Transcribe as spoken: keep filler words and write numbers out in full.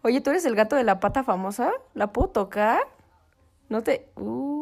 Oye, ¿tú eres el gato de la pata famosa? ¿La puedo tocar? No te... Uh.